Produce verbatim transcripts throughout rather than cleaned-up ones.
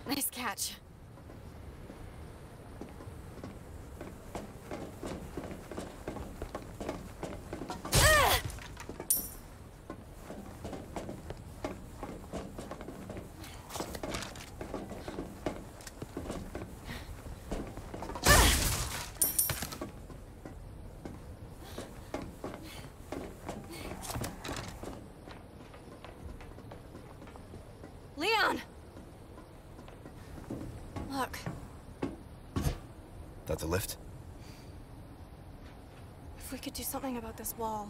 Nice catch. Leon! Look. That the lift? If we could do something about this wall.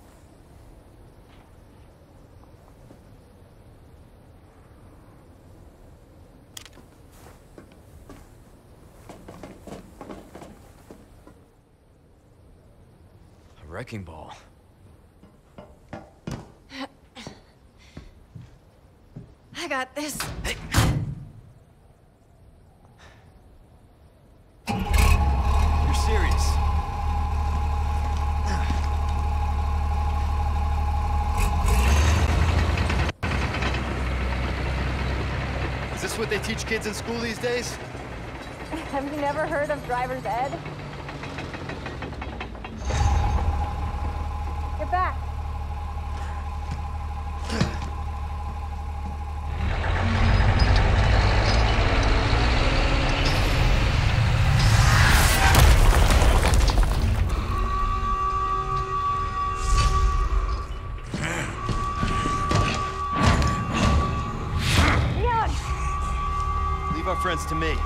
A wrecking ball. I got this. Hey. You're serious? Is this what they teach kids in school these days? Have you never heard of driver's ed? Get back. Leave our friends to me.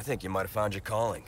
think you might have found your calling.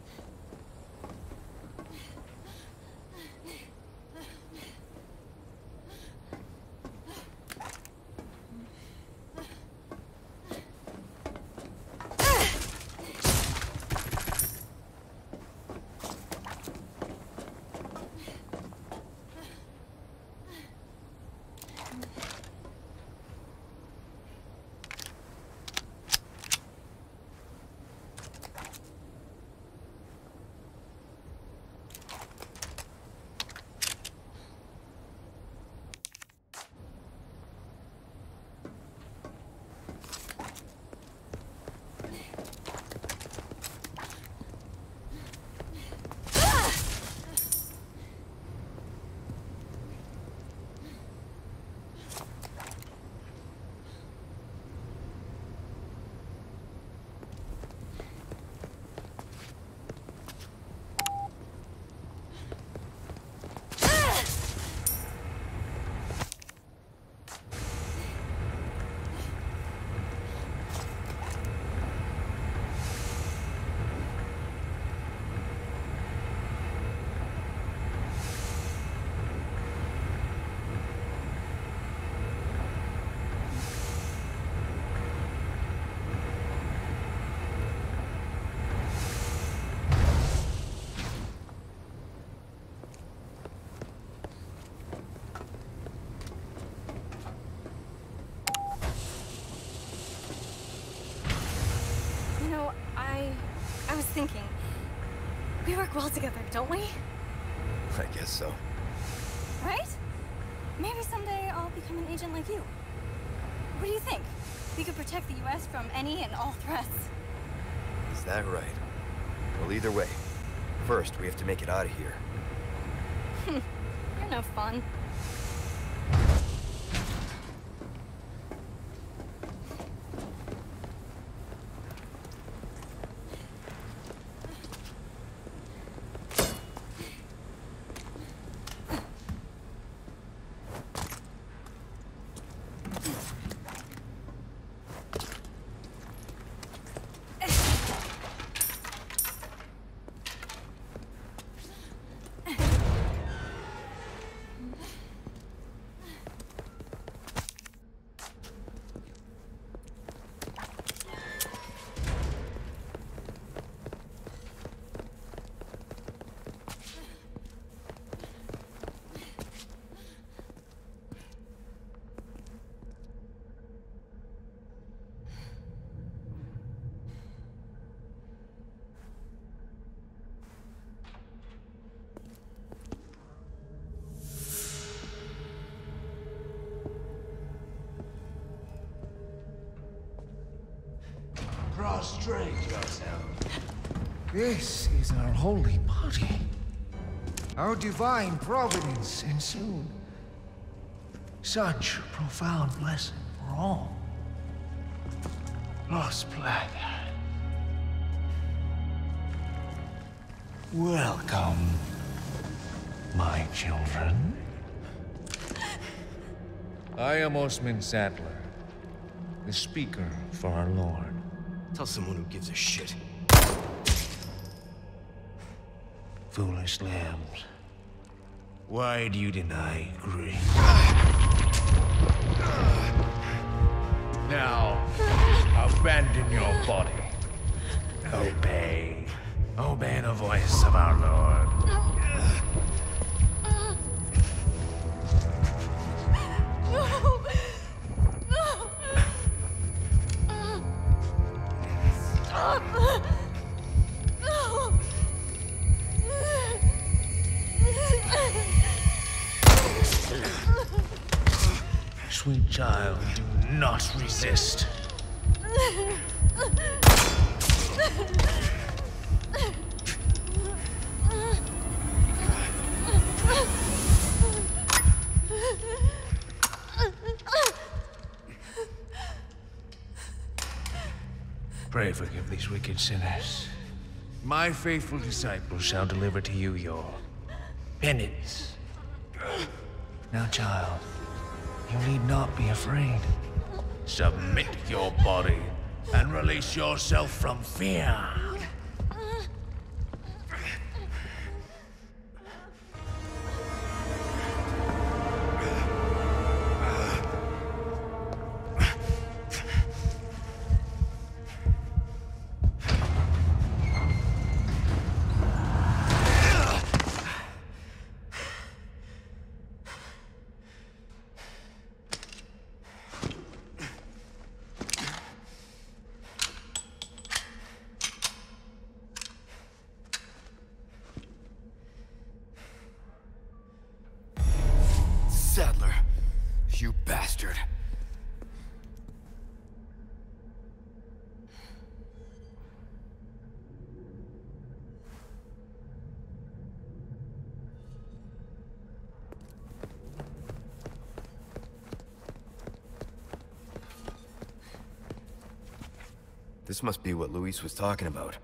I was thinking, we work well together, don't we? I guess so. Right? Maybe someday I'll become an agent like you. What do you think? We could protect the U S from any and all threats. Is that right? Well, either way, first we have to make it out of here. You're no fun. Prostrate yourself. This is our holy body. Our divine providence ensued. Such profound blessing for all. Lost blood. Welcome, my children. I am Osmond Saddler, the speaker for our Lord. Tell someone who gives a shit. Foolish lambs. Why do you deny grace? Now, abandon your body. Obey. Obey the voice of our Lord. Sweet child, do not resist. Pray forgive these wicked sinners. My faithful disciples shall deliver to you your penance. Now, child, you need not be afraid. Submit your body and release yourself from fear. This must be what Luis was talking about.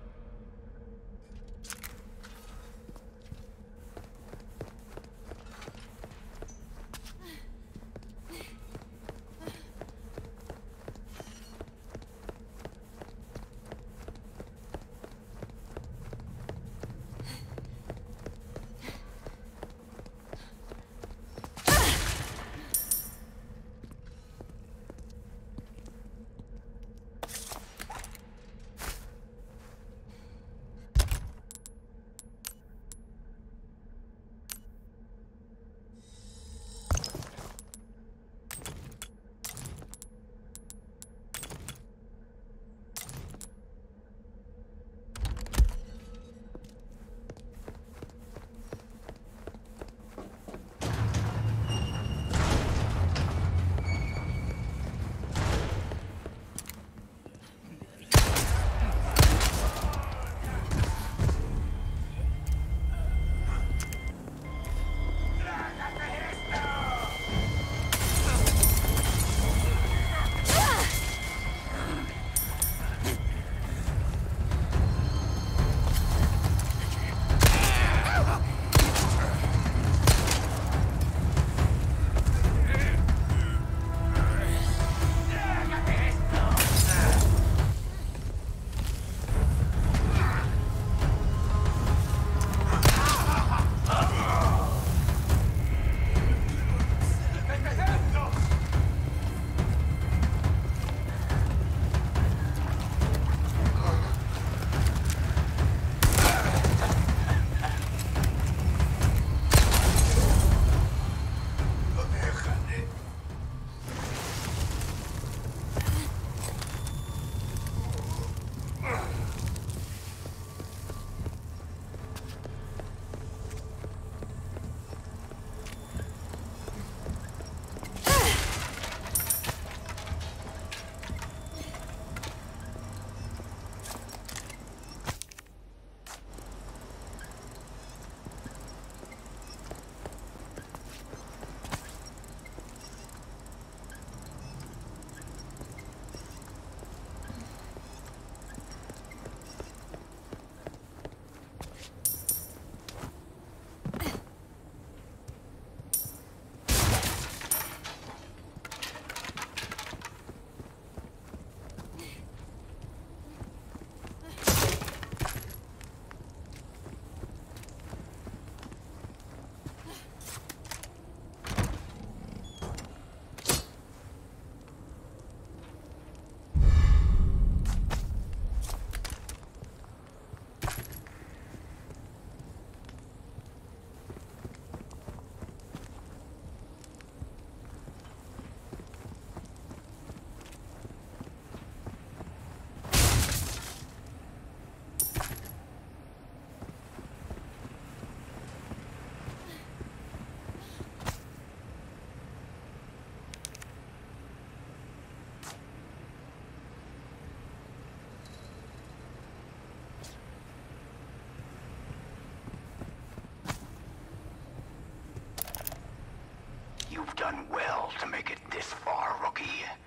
You've done well to make it this far, rookie.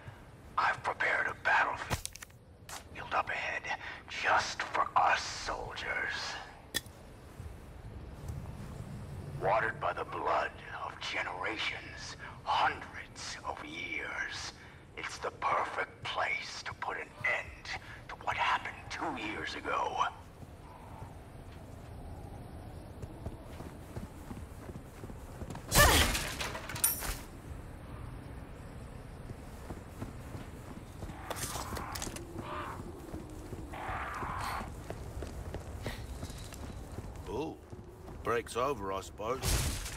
I've prepared a battlefield up ahead just for us soldiers. Watered by the blood of generations, hundreds of years. It's the perfect place to put an end to what happened two years ago. Break's over, I suppose.